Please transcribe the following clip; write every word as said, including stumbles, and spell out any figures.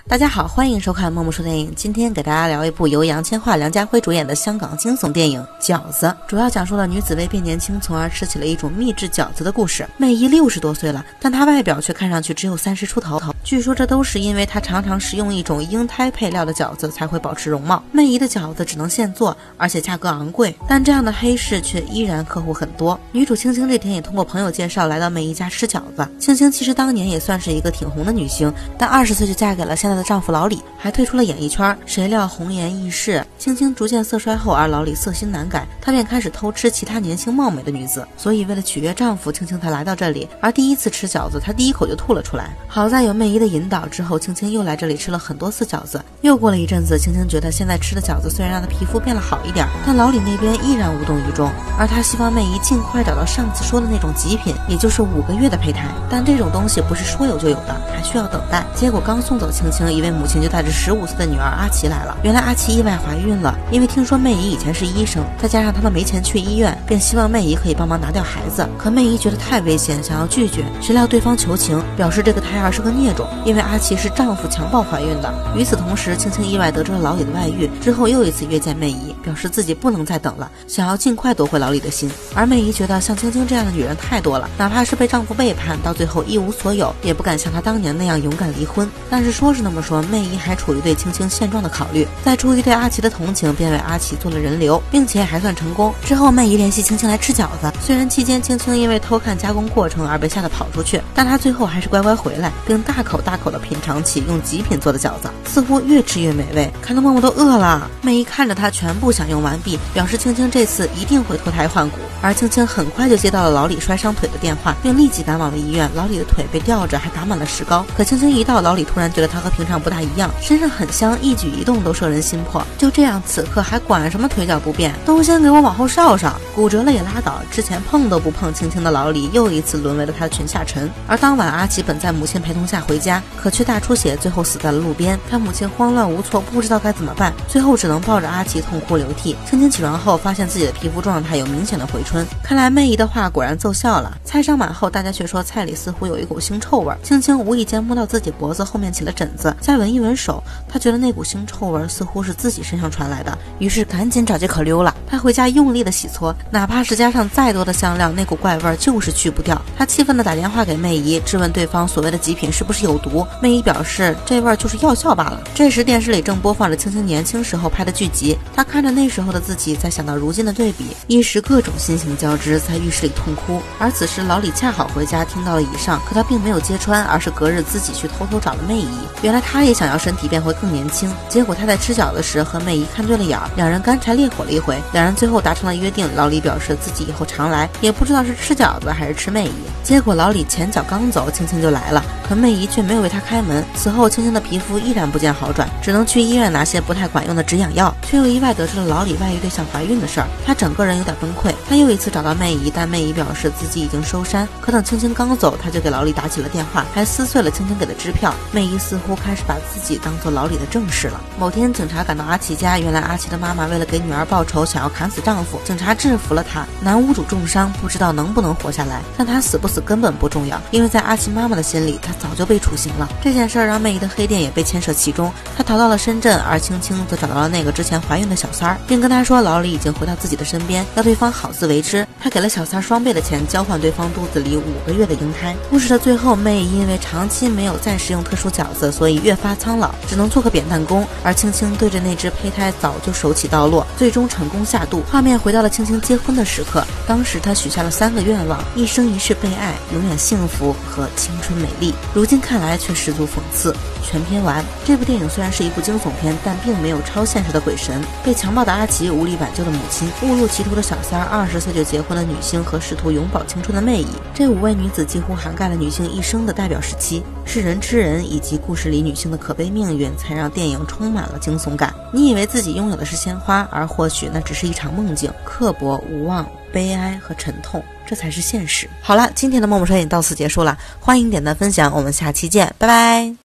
大家好，欢迎收看默默说电影。今天给大家聊一部由杨千嬅、梁家辉主演的香港惊悚电影《饺子》，主要讲述了女子为变年轻，从而吃起了一种秘制饺子的故事。媚姨六十多岁了，但她外表却看上去只有三十出头。据说这都是因为她常常食用一种婴胎配料的饺子才会保持容貌。媚姨的饺子只能现做，而且价格昂贵，但这样的黑市却依然客户很多。女主青青这天也通过朋友介绍来到媚姨家吃饺子。青青其实当年也算是一个挺红的女星，但二十岁就嫁给了现在的丈夫老李，还退出了演艺圈。谁料红颜易逝，青青逐渐色衰后，而老李色心难改，他便开始偷吃其他年轻貌美的女子。所以为了取悦丈夫，青青才来到这里。而第一次吃饺子，她第一口就吐了出来。好在有媚姨的引导，之后青青又来这里吃了很多次饺子。又过了一阵子，青青觉得现在吃的饺子虽然让她皮肤变了好一点，但老李那边依然无动于衷。而他希望媚姨尽快找到上次说的那种极品，也就是五个月的胚胎。但这种东西不是说有就有的，还需要等待。结果刚送走青青，一位母亲就带着十五岁的女儿阿奇来了。原来阿奇意外怀孕了，因为听说媚姨以前是医生，再加上他们没钱去医院，便希望媚姨可以帮忙拿掉孩子。可媚姨觉得太危险，想要拒绝，谁料对方求情，表示这个胎儿是个孽种，因为阿奇是丈夫强暴怀孕的。与此同时，青青意外得知了老李的外遇，之后又一次约见媚姨，表示自己不能再等了，想要尽快夺回老李的心。而媚姨觉得像青青这样的女人太多了，哪怕是被丈夫背叛，到最后一无所有，也不敢像她当年那样勇敢离婚。但是说是那么说，媚姨还处于对青青现状的考虑，再出于对阿奇的同情，便为阿奇做了人流，并且还算成功。之后媚姨联系青青来吃饺子，虽然期间青青因为偷看加工过程而被吓得跑出去，但她最后还是乖乖回来，并大口大口地品尝起用极品做的饺子，似乎越吃越美味，看得默默都饿了。媚姨看着她全部享用完毕，表示青青这次一定会脱胎换骨。而青青很快就接到了老李摔伤腿的电话，并立即赶往了医院。老李的腿被吊着，还打满了石膏。可青青一到，老李突然觉得他和平常不大一样，身上很香，一举一动都摄人心魄。就这样，此刻还管什么腿脚不便，都先给我往后稍稍，骨折了也拉倒。之前碰都不碰青青的老李，又一次沦为了他的群下尘。而当晚，阿奇本在母亲陪同下回家，可却大出血，最后死在了路边。他母亲慌乱无措，不知道该怎么办，最后只能抱着阿奇痛哭流涕。青青起床后，发现自己的皮肤状态有明显的回春，看来媚姨的话果然奏效了。菜上满后，大家却说菜里似乎有一股腥臭味。青青无意间摸到自己脖子后面起了疹子，再闻一闻手，她觉得那股腥臭味似乎是自己身上传来的，于是赶紧找借口溜了。她回家用力的洗搓，哪怕是加上再多的香料，那股怪味就是去不掉。她气愤地打电话给媚姨，质问对方所谓的极品是不是有毒。媚姨表示这味儿就是药效罢了。这时电视里正播放着青青年轻时候拍的剧集，她看着那时候的自己，再想到如今的对比，一时各种心情交织，在浴室里痛哭。而此时老李恰好回家听到了以上，可他并没有揭穿，而是隔日自己去偷偷找了媚姨。原来他也想要身体变回更年轻，结果他在吃饺子时和媚姨看对了眼儿，两人干柴烈火了一回。两人最后达成了约定，老李表示自己以后常来，也不知道是吃饺子还是吃媚姨。结果老李前脚刚走，青青就来了，可媚姨却没有为他开门。此后青青的皮肤依然不见好转，只能去医院拿些不太管用的止痒药，却又意外得知了老李外遇对象怀孕的事儿。他整个人有点崩溃，他又一次找到媚姨，但媚姨表示自己已经收山。可等青青刚走，他就给老李打起了电话，还撕碎了青青给的支票。媚姨似乎开始把自己当做老李的正室了。某天警察赶到阿奇家，原来阿奇的妈妈为了给女儿报仇，想要砍死丈夫，警察制服了她。男屋主重伤，不知道能不能活下来，但他死不死根本不重要，因为在阿奇妈妈的心里，他早就被处刑了。这件事让媚姨的黑店也被牵涉其中，她逃到了深圳，而青青则找到了那个之前怀孕的小三儿，并跟他说老李已经回到自己的身边，要对方好自为之。他给了小三双倍的钱，交换对方肚子里五个月的婴胎。故事的最后，媚姨因为长期没有再食用特殊饺子，所以越发苍老，只能做个扁担工。而青青对着那只胚胎早就手起刀落，最终成功下肚。画面回到了青青结婚的时刻，当时她许下了三个愿望：一生一世被爱，永远幸福和青春美丽。如今看来却十足讽刺。全片完。这部电影虽然是一部惊悚片，但并没有超现实的鬼神。被强暴的阿奇，无力挽救的母亲，误入歧途的小三儿，二十岁就结婚的女星和试图永葆青春的媚姨，这五位女子几乎涵盖了女性一生的代表时期。是人吃人以及故事里女性的可悲命运，才让电影充满了惊悚感。你以为自己拥有的是鲜花，而或许那只是一场梦境，刻薄、无望、悲哀和沉痛，这才是现实。好了，今天的默默说电影到此结束了，欢迎点赞分享，我们下期见，拜拜。